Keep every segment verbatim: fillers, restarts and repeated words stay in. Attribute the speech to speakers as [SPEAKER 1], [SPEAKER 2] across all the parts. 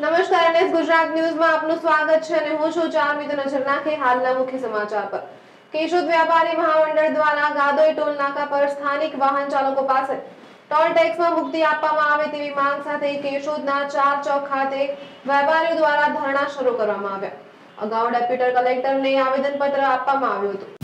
[SPEAKER 1] નમસ્કાર, એનએસ ગુજરાત ન્યૂઝમાં આપનું સ્વાગત છે અને હું છું ચારમી. તો નજર નાખે હાલના મુખ્ય સમાચાર પર. કેશોદ વ્યાપારી મહામંડળ દ્વારા ગાદોઈ ટોલ નાકા પર સ્થાનિક વાહન ચાલકો પાસે ટોલ ટેક્સમાં મુક્તિ આપવામાં આવે તેવી માંગ સાથે કેશોદના ચાર ચોક ખાતે વેપારીઓ દ્વારા ધરણા શરૂ કરવામાં આવ્યા. અગાઉ ડેપ્યુટી કલેક્ટરને આવેદનપત્ર આપવામાં આવ્યું હતું.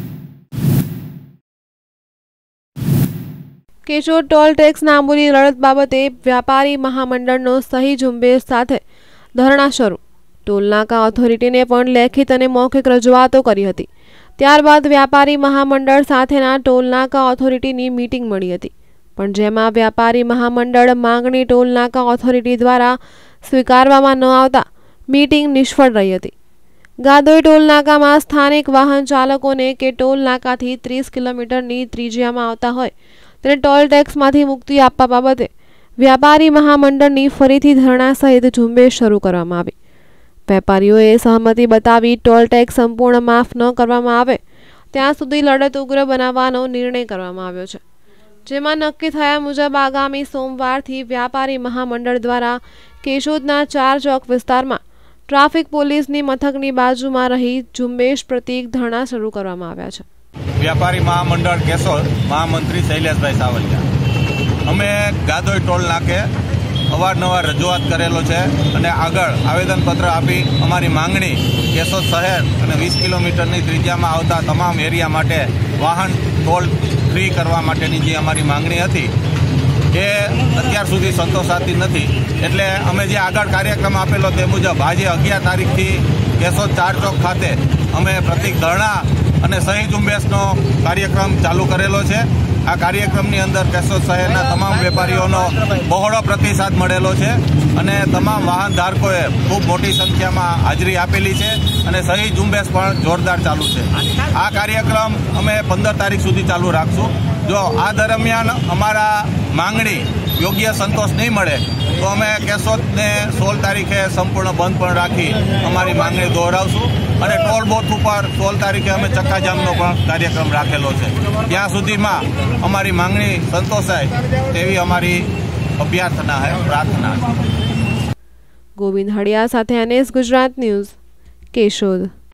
[SPEAKER 1] કેશોદ ટોલ ટેક્સ નાબૂદી લડત બાબતે વ્યાપારી મહામંડળનો સહી ઝુંબેશ સાથે ધરણા શરૂ. ટોલનાકા ઓથોરિટીને પણ લેખિત અને મૌખિક રજૂઆતો કરી હતી. ત્યારબાદ વ્યાપારી મહામંડળ સાથેના ટોલનાકા ઓથોરિટીની મીટિંગ મળી હતી, પણ જેમાં વ્યાપારી મહામંડળ માંગણી ટોલનાકા ઓથોરિટી દ્વારા સ્વીકારવામાં ન આવતા મીટિંગ નિષ્ફળ રહી હતી. ગાદોઈ ટોલનાકામાં સ્થાનિક વાહન ચાલકોને કે ટોલનાકાથી ત્રીસ કિલોમીટરની ત્રિજ્યામાં આવતા હોય તેને ટોલ ટેક્સમાંથી મુક્તિ આપવા બાબતે વ્યાપારી મહામંડળની ફરીથી ધરણા સહિત ઝુંબેશ શરૂ કરવામાં આવી. વેપારીઓએ સહમતિ બતાવી ટોલ ટેક્સ સંપૂર્ણ માફ ન કરવામાં આવે ત્યાં સુધી લડત ઉગ્ર બનાવવાનો નિર્ણય કરવામાં આવ્યો છે, જેમાં નક્કી થયા મુજબ આગામી સોમવારથી વ્યાપારી મહામંડળ દ્વારા કેશોદના ચાર ચોક વિસ્તારમાં ટ્રાફિક પોલીસની મથકની બાજુમાં રહી ઝુંબેશ પ્રતીક ધરણા શરૂ કરવામાં આવ્યા છે.
[SPEAKER 2] વ્યાપારી મહામંડળ કેશોદ મહામંત્રી શૈલેષભાઈ સાવલિયા, અમે ગાદોઈ ટોલ નાકે અવારનવાર રજૂઆત કરેલો છે અને આગળ આવેદનપત્ર આપી અમારી માંગણી કેશોદ શહેર અને વીસ કિલોમીટરની ત્રિજ્યામાં આવતા તમામ એરિયા માટે વાહન ટોલ ફ્રી કરવા માટેની જે અમારી માંગણી હતી એ અત્યાર સુધી સંતોષાતી નથી. એટલે અમે જે આગળ કાર્યક્રમ આપેલો તે મુજબ આજે અગિયાર તારીખથી કેશોદ ચાર ચોક ખાતે અમે પ્રતિક ધરણા અને સહી ઝુંબેશનો કાર્યક્રમ ચાલુ કરેલો છે. આ કાર્યક્રમની અંદર કેશોદ શહેરના તમામ વેપારીઓનો બહોળો પ્રતિસાદ મળેલો છે અને તમામ વાહન ધારકોએ ખૂબ મોટી સંખ્યામાં હાજરી આપેલી છે અને સહી ઝુંબેશ પણ જોરદાર ચાલુ છે. આ કાર્યક્રમ અમે પંદર તારીખ સુધી ચાલુ રાખશું. જો આ દરમિયાન અમારા માંગણી યોગ્ય સંતોષ નહીં મળે તો અમે કેશોદને સોળ તારીખે સંપૂર્ણ બંધ પણ રાખી અમારી માંગણી દોહરાવશું અને ટોલ બૂથ ઉપર સોળ તારીખે અમે ચક્કાજામનો પણ કાર્યક્રમ રાખેલો છે. ત્યાં સુધીમાં અમારી માંગણી સંતોષાય તેવી અમારી અભ્યર્થના છે, પ્રાર્થના છે.
[SPEAKER 1] ગોવિંદ હડિયા સાથે એનએસ ગુજરાત ન્યૂઝ, કેશોદ.